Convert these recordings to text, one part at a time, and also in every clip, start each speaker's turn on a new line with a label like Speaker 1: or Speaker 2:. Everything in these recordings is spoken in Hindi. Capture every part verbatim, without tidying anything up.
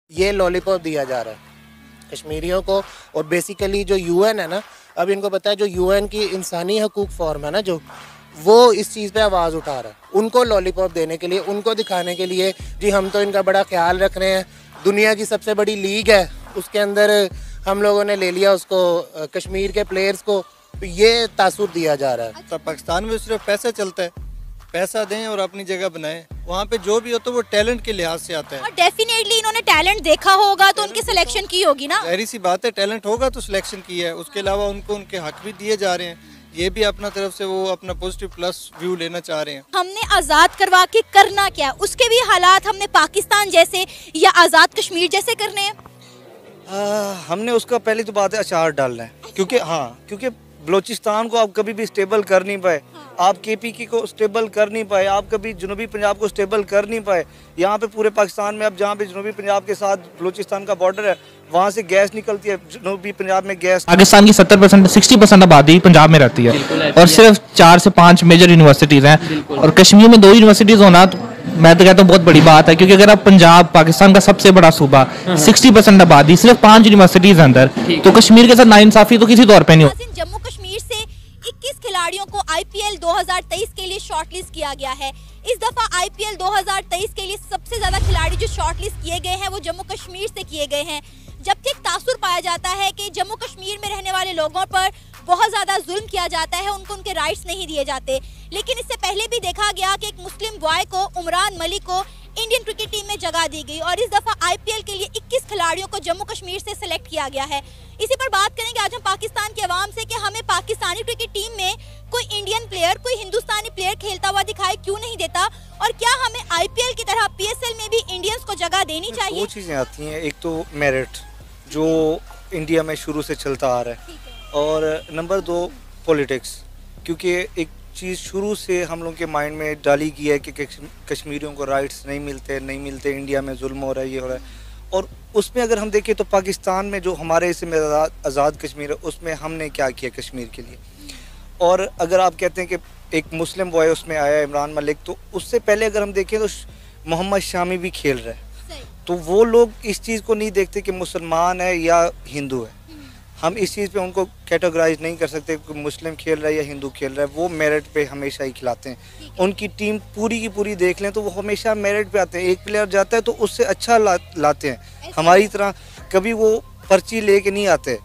Speaker 1: ये लॉलीपॉप दिया जा रहा है कश्मीरियों को। और बेसिकली जो यूएन है ना, अब इनको पता है जो यूएन की इंसानी हकूक फॉर्म है ना, जो वो इस चीज़ पे आवाज़ उठा रहा है, उनको लॉलीपॉप देने के लिए, उनको दिखाने के लिए जी हम तो इनका बड़ा ख्याल रख रहे हैं। दुनिया की सबसे बड़ी लीग है, उसके अंदर हम लोगों ने ले लिया उसको, कश्मीर के प्लेयर्स को, तो ये तासुर दिया जा रहा है।
Speaker 2: तो पाकिस्तान में सिर्फ पैसा चलता है, पैसा दें और अपनी जगह बनाएं। वहाँ पे जो भी हो तो वो टैलेंट के लिहाज से आता है।
Speaker 3: और डेफिनेटली इन्होंने टैलेंट देखा होगा तो उनकी सिलेक्शन की होगी ना।
Speaker 2: जाहिर सी बात है, टैलेंट होगा तो सिलेक्शन की है। उसके अलावा उनको उनके हक भी दिए जा रहे हैं। ये भी अपना तरफ से वो अपना पॉजिटिव प्लस व्यू लेना चाह रहे हैं।
Speaker 3: हमने आज़ाद करवा के करना क्या है, उसके भी हालात हमने पाकिस्तान जैसे या आज़ाद कश्मीर जैसे करने हैं।
Speaker 4: आ, हमने उसका पहली तो बात है अचार डालना है, क्योंकि हाँ क्योंकि बलोचिस्तान को आप कभी भी स्टेबल कर नहीं पाए, आप केपीके को स्टेबल कर नहीं पाए, आप कभी जनूबी पंजाब को स्टेबल कर नहीं पाए। यहाँ पे पूरे पाकिस्तान में अब जहाँ पे जनूबी पंजाब के साथ बलोचिस्तान का बॉर्डर है, वहाँ से गैस निकलती है, जनूबी पंजाब में गैस।
Speaker 5: पाकिस्तान की सत्तर परसेंट सिक्सटी परसेंट आबादी पंजाब में रहती है और सिर्फ चार से पाँच मेजर यूनिवर्सिटीज़ हैं, और कश्मीर में दो यूनिवर्सिटीज़ होना तो मैं तो कहता हूँ बहुत बड़ी बात है। क्योंकि अगर आप पंजाब पाकिस्तान का सबसे बड़ा सूबा, सिक्सटी परसेंट आबादी, सिर्फ पाँच यूनिवर्सिटीज़ अंदर, तो कश्मीर के साथ नाइंसाफी तो किसी तौर पर नहीं हो।
Speaker 3: जम्मू कश्मीर से इक्कीस खिलाड़ियों को आईपीएल दो हज़ार तेईस के लिए शॉर्टलिस्ट किया गया है। इस दफा आईपीएल दो हज़ार तेईस के लिए सबसे ज्यादा खिलाड़ी जो शॉर्टलिस्ट किए गए हैं वो जम्मू कश्मीर से किए गए हैं। जबकि एक तासुर पाया जाता है कि जम्मू कश्मीर में रहने वाले लोगों पर बहुत ज्यादा जुल्म किया जाता है, उनको उनके राइट्स नहीं दिए जाते। लेकिन इससे पहले भी देखा गया कि एक मुस्लिम बॉय को, उमरान मलिक को, इंडियन क्रिकेट टीम में जगह दी गई और इस दफा आईपीएल के लिए इक्कीस खिलाड़ियों को जम्मू कश्मीर से सिलेक्ट किया गया है। इसी पर बात करेंगे आज हम पाकिस्तान के अवाम से कि हमें पाकिस्तानी क्रिकेट टीम में कोई इंडियन प्लेयर, कोई हिंदुस्तानी प्लेयर खेलता हुआ दिखाई क्यों नहीं देता, और क्या हमें आईपीएल की तरह पीएसएल में भी इंडियंस को जगह देनी चाहिए।
Speaker 4: दो चीज़ें आती हैं, एक तो मेरिट जो इंडिया में शुरू से चलता आ रहा है, और नंबर दो पॉलिटिक्स, क्योंकि एक चीज़ शुरू से हम लोग के माइंड में डाली गई है कि कश्मीरियों को राइट्स नहीं मिलते नहीं मिलते इंडिया में जुल्म हो रहा है, ये हो रहा है। और उसमें अगर हम देखें तो पाकिस्तान में जो हमारे इसमें आज़ाद कश्मीर है, उसमें हमने क्या किया कश्मीर के लिए। और अगर आप कहते हैं कि एक मुस्लिम बॉय उसमें आया इमरान मलिक, तो उससे पहले अगर हम देखें तो मोहम्मद शामी भी खेल रहे हैं। तो वो लोग इस चीज़ को नहीं देखते कि मुसलमान है या हिंदू है। हम इस चीज़ पे उनको कैटेगराइज नहीं कर सकते कि मुस्लिम खेल रहा है या हिंदू खेल रहा है। वो मेरिट पे हमेशा ही खिलाते हैं। उनकी टीम पूरी की पूरी देख लें तो वो हमेशा मेरिट पे आते हैं। एक प्लेयर जाता है तो उससे अच्छा ला, लाते हैं। हमारी तरह कभी वो पर्ची लेके नहीं आते।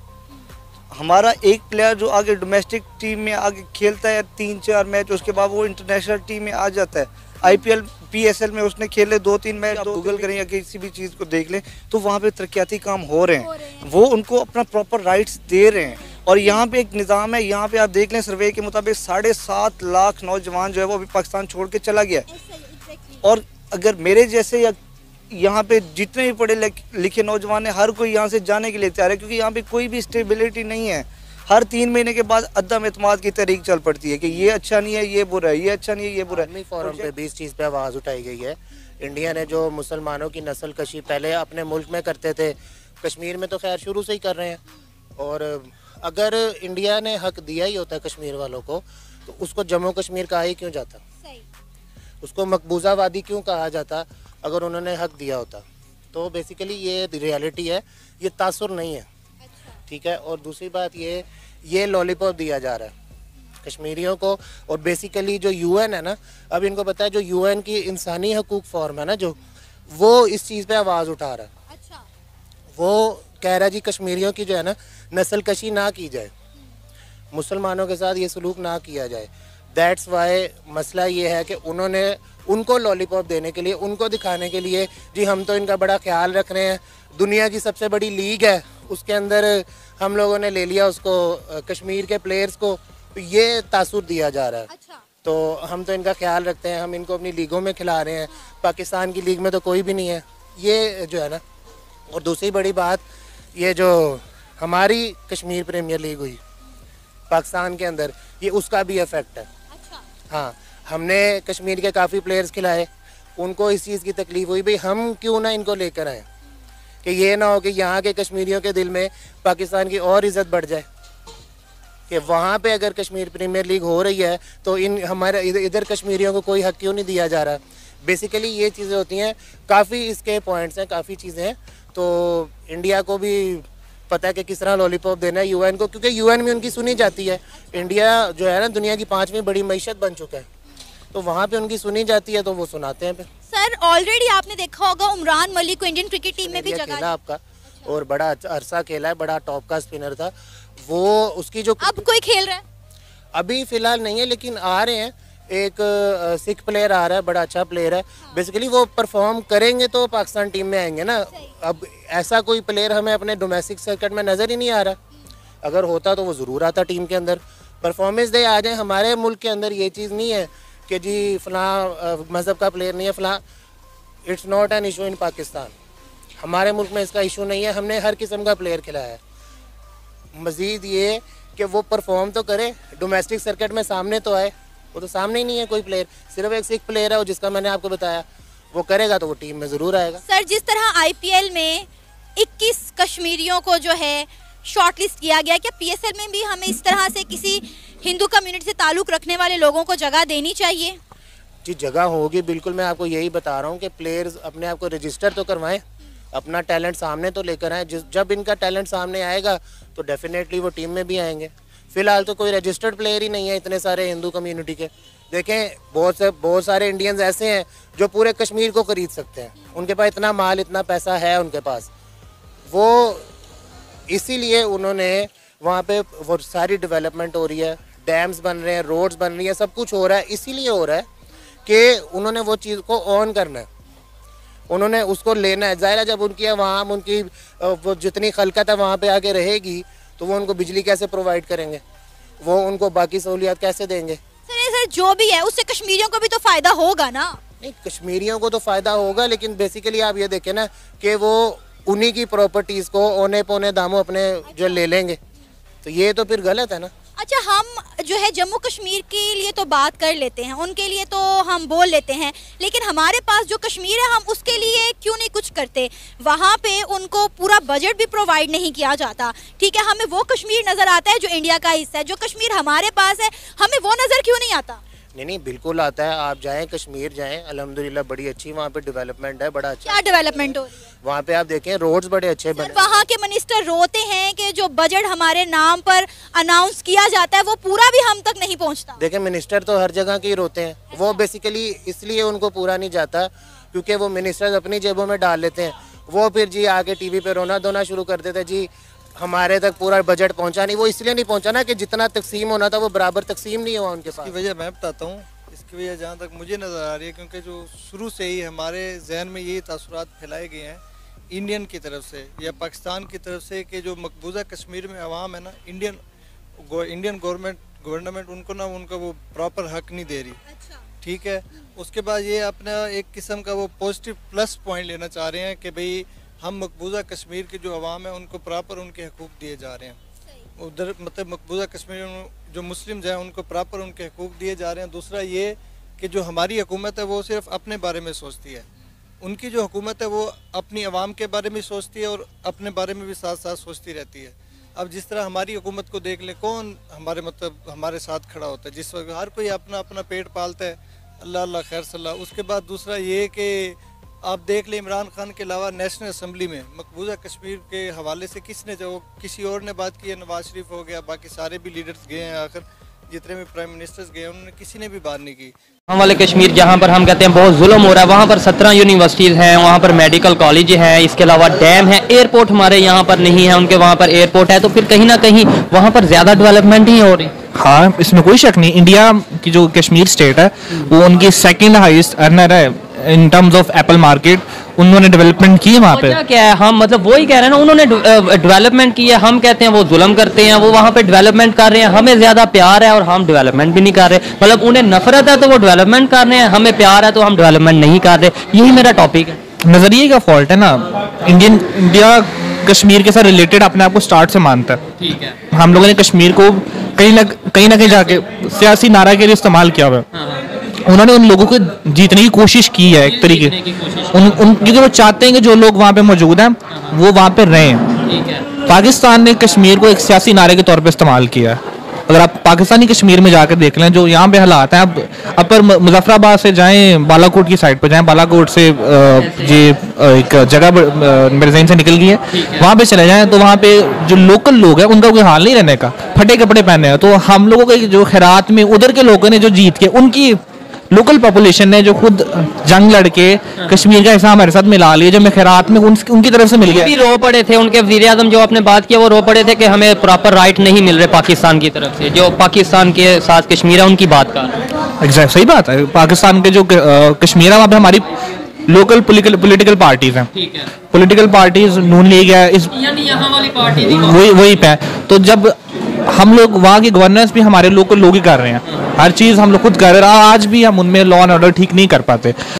Speaker 4: हमारा एक प्लेयर जो आगे डोमेस्टिक टीम में आगे खेलता है तीन चार मैच, उसके बाद वो इंटरनेशनल टीम में आ जाता है। आईपीएल पीएसएल में उसने खेले दो तीन मैच, गूगल करें या किसी भी चीज़ को देख लें तो वहाँ पे तरक्याती काम हो रहे हैं। वो उनको अपना प्रॉपर राइट्स दे रहे हैं। और यहाँ पे एक निज़ाम है, यहाँ पे आप देख लें सर्वे के मुताबिक साढ़े सात लाख नौजवान जो है वो अभी पाकिस्तान छोड़ के चला गया है। और अगर मेरे जैसे या यहाँ पे जितने भी पढ़े लिखे नौजवान हैं, हर कोई यहाँ से जाने के लिए तैयार है, क्योंकि यहाँ पे कोई भी स्टेबिलिटी नहीं है। हर तीन महीने के बाद अदम एतमाद की तहरीक चल पड़ती है कि ये अच्छा नहीं है, ये बुरा है, ये अच्छा नहीं है, ये बुरा है।
Speaker 1: फोरम पे भी इस चीज़ पे आवाज़ उठाई गई है। इंडिया ने जो मुसलमानों की नस्ल कशी पहले अपने मुल्क में करते थे, कश्मीर में तो खैर शुरू से ही कर रहे हैं। और अगर इंडिया ने हक दिया ही होता कश्मीर वालों को तो उसको जम्मू कश्मीर कहा ही क्यों जाता, उसको मकबूजावादी क्यों कहा जाता अगर उन्होंने हक दिया होता। तो बेसिकली ये रियलिटी है, ये तासुर नहीं है, ठीक है। और दूसरी बात ये ये लॉलीपॉप दिया जा रहा है कश्मीरियों को। और बेसिकली जो यूएन है ना, अब इनको पता है जो यूएन की इंसानी हकूक फॉर्म है ना, जो वो इस चीज़ पे आवाज़ उठा रहा है। अच्छा। वो कह रहा है जी कश्मीरियों की जो है ना नस्ल कशी ना की जाए, मुसलमानों के साथ ये सलूक ना किया जाए। दैट्स वाई मसला ये है कि उन्होंने उनको लॉलीपॉप देने के लिए, उनको दिखाने के लिए जी हम तो इनका बड़ा ख्याल रख रहे हैं। दुनिया की सबसे बड़ी लीग है, उसके अंदर हम लोगों ने ले लिया उसको, कश्मीर के प्लेयर्स को, तो ये तासुर दिया जा रहा है। अच्छा। तो हम तो इनका ख्याल रखते हैं, हम इनको अपनी लीगों में खिला रहे हैं। पाकिस्तान की लीग में तो कोई भी नहीं है, ये जो है ना। और दूसरी बड़ी बात, ये जो हमारी कश्मीर प्रीमियर लीग हुई पाकिस्तान के अंदर, ये उसका भी इफेक्ट है। अच्छा। हाँ, हमने कश्मीर के काफ़ी प्लेयर्स खिलाए, उनको इस चीज़ की तकलीफ हुई भाई हम क्यों ना इनको लेकर आए, कि ये ना हो कि यहाँ के कश्मीरियों के दिल में पाकिस्तान की और इज़्ज़त बढ़ जाए, कि वहाँ पे अगर कश्मीर प्रीमियर लीग हो रही है तो इन हमारे इधर इधर कश्मीरियों को कोई हक क्यों नहीं दिया जा रहा। बेसिकली ये चीज़ें होती हैं, काफ़ी इसके पॉइंट्स हैं, काफ़ी चीज़ें हैं। तो इंडिया को भी पता है कि किस तरह लॉलीपॉप देना है यूएन को, क्योंकि यूएन में उनकी सुनी जाती है। इंडिया जो है ना दुनिया की पांचवी बड़ी मईशत बन चुका है, तो वहाँ पे उनकी सुनी जाती है, तो वो सुनाते हैं फिर।
Speaker 3: सर ऑलरेडी आपने देखा होगा उमरान मलिक को इंडियन क्रिकेट टीम में भी जगह
Speaker 1: खेला आपका, और बड़ा अरसा खेला है, बड़ा टॉप का स्पिनर था वो। उसकी जो
Speaker 3: अब कोई खेल रहा है
Speaker 1: अभी फिलहाल नहीं है, लेकिन आ रहे हैं। एक सिख प्लेयर आ रहा है, बड़ा अच्छा प्लेयर है। बेसिकली वो परफॉर्म करेंगे तो पाकिस्तान टीम में आएंगे ना। अब ऐसा कोई प्लेयर हमें अपने डोमेस्टिक सर्किट में नज़र ही नहीं आ रहा। अगर होता तो वो ज़रूर आता टीम के अंदर, परफॉर्मेंस दे आ जाए। हमारे मुल्क के अंदर ये चीज़ नहीं है कि जी फ़लाँ मज़हब का प्लेयर नहीं है, फ़लाँ। It's not an issue in Pakistan. हमारे मुल्क में इसका इशू नहीं है, हमने हर किस्म का प्लेयर खिलाया है। मज़ीद ये कि वो परफॉर्म तो करे, डोमेस्टिक सर्किट में सामने तो आए। वो तो सामने ही नहीं है कोई प्लेयर, सिर्फ एक सिख प्लेयर है वो, जिसका मैंने आपको बताया। वो करेगा तो वो टीम में ज़रूर आएगा।
Speaker 3: सर जिस तरह आईपीएल में इक्कीस कश्मीरियों को जो है शॉर्टलिस्ट किया गया, क्या पीएसएल में भी हमें इस तरह से किसी हिंदू कम्युनिटी से ताल्लुक़ रखने वाले लोगों को जगह देनी चाहिए?
Speaker 1: जी जगह होगी बिल्कुल। मैं आपको यही बता रहा हूँ कि प्लेयर्स अपने आप को रजिस्टर तो करवाएं, अपना टैलेंट सामने तो लेकर आएँ। जब इनका टैलेंट सामने आएगा तो डेफिनेटली वो टीम में भी आएंगे। फिलहाल तो कोई रजिस्टर्ड प्लेयर ही नहीं है इतने सारे हिंदू कम्युनिटी के। देखें बहुत से बहुत सारे इंडियंस ऐसे हैं जो पूरे कश्मीर को खरीद सकते हैं, उनके पास इतना माल इतना पैसा है उनके पास। वो इसीलिए उन्होंने वहाँ पे वो सारी डेवलपमेंट हो रही है, डैम्स बन रहे हैं, रोड्स बन रही है, सब कुछ हो रहा है। इसीलिए हो रहा है कि उन्होंने वो चीज़ को ऑन करना है, उन्होंने उसको लेना है। ज़ाहिर है जब उनकी वहाँ उनकी वो जितनी खलकत है वहाँ पे आके रहेगी तो वो उनको बिजली कैसे प्रोवाइड करेंगे, वो उनको बाकी सहूलियत कैसे देंगे?
Speaker 3: सर सर जो भी है उससे कश्मीरियों को भी तो फ़ायदा होगा ना?
Speaker 1: नहीं, कश्मीरियों को तो फ़ायदा होगा, लेकिन बेसिकली आप ये देखें ना कि वो उन्हीं की प्रॉपर्टीज़ को औने पौने दामों अपने जो ले लेंगे, तो ये तो फिर गलत है ना।
Speaker 3: अच्छा हम जो है जम्मू कश्मीर के लिए तो बात कर लेते हैं, उनके लिए तो हम बोल लेते हैं, लेकिन हमारे पास जो कश्मीर है हम उसके लिए क्यों नहीं कुछ करते? वहाँ पे उनको पूरा बजट भी प्रोवाइड नहीं किया जाता। ठीक है, हमें वो कश्मीर नज़र आता है जो इंडिया का हिस्सा है, जो कश्मीर हमारे पास है हमें वो नज़र क्यों नहीं आता?
Speaker 1: नहीं नहीं बिल्कुल आता है। आप जाएं कश्मीर जाएं, अल्हम्दुलिल्लाह बड़ी अच्छी वहाँ पे डेवलपमेंट है, बड़ा अच्छा।
Speaker 3: क्या डेवलपमेंट हो रही है
Speaker 1: वहाँ पे? आप देखें रोड्स बड़े अच्छे बने।
Speaker 3: वहाँ के मिनिस्टर रोते हैं कि जो बजट हमारे नाम पर अनाउंस किया जाता है वो पूरा भी हम तक नहीं पहुँचता।
Speaker 1: देखें मिनिस्टर तो हर जगह के ही रोते हैं। वो बेसिकली इसलिए उनको पूरा नहीं जाता क्योंकि वो मिनिस्टर्स अपनी जेबों में डाल लेते हैं। वो फिर जी आके टीवी पे रोना धोना शुरू कर देते, जी हमारे तक पूरा बजट पहुंचा नहीं। वो इसलिए नहीं पहुंचा ना कि जितना तकसीम होना था वो बराबर तकसीम नहीं हुआ उनके पास।
Speaker 2: इसकी वजह मैं बताता हूँ। इसकी वजह जहाँ तक मुझे नज़र आ रही है, क्योंकि जो शुरू से ही हमारे जहन में ये तासुरात फैलाए गए हैं इंडियन की तरफ से या पाकिस्तान की तरफ से कि जो मकबूजा कश्मीर में अवाम है ना, इंडियन इंडियन गवर्नमेंट गवर्नमेंट उनको ना उनका वो प्रॉपर हक नहीं दे रही। ठीक है, उसके बाद ये अपना एक किस्म का वो पॉजिटिव प्लस पॉइंट लेना चाह रहे हैं कि भाई हम मकबूजा कश्मीर के जो अवाम है उनको प्रॉपर उनके हकूक़ दिए जा रहे हैं। उधर मतलब मकबूजा कश्मीर जो मुस्लिम्स हैं उनको प्रॉपर उनके हकूक़ दिए जा रहे हैं। दूसरा ये कि जो हमारी हुकूमत है वो सिर्फ अपने बारे में सोचती है, उनकी जो हुकूमत है वो अपनी आवाम के बारे में सोचती है और अपने बारे में भी साथ साथ सोचती रहती है। अब जिस तरह हमारी हुकूमत को देख ले, कौन हमारे मतलब हमारे साथ खड़ा होता है जिस वक्त हर कोई अपना अपना पेट पालता है, अल्लाह अल्लाह खैर सल्लाह। उसके बाद दूसरा ये कि आप देख लें इमरान खान के अलावा नेशनल असम्बली में मकबूजा कश्मीर के हवाले से किसने जो किसी और ने बात की है? नवाज शरीफ हो गया, बाकी सारे भी लीडर्स गए हैं, आखिर जितने भी प्राइम मिनिस्टर्स गए उन्होंने किसी ने भी बात नहीं की।
Speaker 6: हम वाले कश्मीर जहाँ पर हम कहते हैं बहुत जुल्म हो रहा है, वहाँ पर सत्रह यूनिवर्सिटीज़ हैं, वहाँ पर मेडिकल कॉलेज हैं, इसके अलावा डैम है, एयरपोर्ट हमारे यहाँ पर नहीं है, उनके वहाँ पर एयरपोर्ट है, तो फिर कहीं ना कहीं वहाँ पर ज़्यादा डेवलपमेंट ही हो रही।
Speaker 5: हाँ, इसमें कोई शक नहीं। इंडिया की जो कश्मीर स्टेट है वो उनकी सेकंड हाईएस्ट अर्नर है in terms of apple market. उन्होंने डेवलपमेंट की है वहाँ पे।
Speaker 6: क्या है, हम मतलब वही कह रहे हैं ना, उन्होंने डेवलपमेंट की है। हम कहते हैं वो जुल्म करते हैं, वो वहाँ पे डेवलपमेंट कर रहे हैं। हमें ज्यादा प्यार है और हम डेवलपमेंट भी नहीं कर रहे। मतलब उन्हें नफरत है तो वो डेवलपमेंट कर रहे हैं, हमें प्यार है तो हम डेवलपमेंट नहीं कर रहे। यही मेरा टॉपिक है।
Speaker 5: नजरिए का फॉल्ट है ना। इंडियन इंडिया कश्मीर के साथ रिलेटेड अपने आप को स्टार्ट से मानता है। ठीक है, हम लोगों ने कश्मीर को कहीं ना कहीं ना कहीं जाके सियासी नारा के लिए इस्तेमाल किया हुआ है। उन्होंने उन लोगों को जीतने की कोशिश की है एक तरीके उन, उन क्योंकि वो चाहते हैं कि जो लोग वहाँ पे मौजूद हैं वो वहाँ पे रहें। पाकिस्तान ने कश्मीर को एक सियासी नारे के तौर पे इस्तेमाल किया है। अगर आप पाकिस्तानी कश्मीर में जाकर देख लें जो यहाँ पे हालात हैं, अब अपर मुजफ्फराबाद से जाएं बालाकोट की साइड पर जाएं, बालाकोट से ये एक जगह मेरे जहन से निकल गई है, वहाँ पे चले जाएं तो वहाँ पे जो लोकल लोग हैं उनका कोई हाल नहीं रहने का, फटे कपड़े पहने हैं। तो हम लोगों के जो खैरात में उधर के लोगों ने जो जीत के, उनकी लोकल पॉपुलेशन ने जो खुद जंग लड़के कश्मीर का हिस्सा हमारे साथ मिला लिया, जो खैरात में उन, उनकी तरफ से मिल गया।
Speaker 6: भी रो पड़े थे उनके वज़ीर आज़म जो आपने बात किया, वो रो पड़े थे कि हमें प्रॉपर राइट नहीं मिल रहे पाकिस्तान की तरफ से, जो पाकिस्तान के साथ कश्मीर है उनकी बात का।
Speaker 5: एग्जैक्ट सही बात है। पाकिस्तान के जो कश्मीर है वहाँ पे हमारी लोकल पॉलिटिकल पॉलिटिकल पार्टीज हैं, पॉलिटिकल पार्टीज नून लीग है, इस
Speaker 6: यहाँ वाली पार्टी
Speaker 5: वही वही पे। तो जब हम लोग वहाँ की गवर्नेंस भी हमारे लोकल लोग ही कर रहे हैं, हर चीज़ हम लोग खुद कर रहे हैं, आज भी हम उनमें लॉ एंड ऑर्डर ठीक नहीं कर पाते।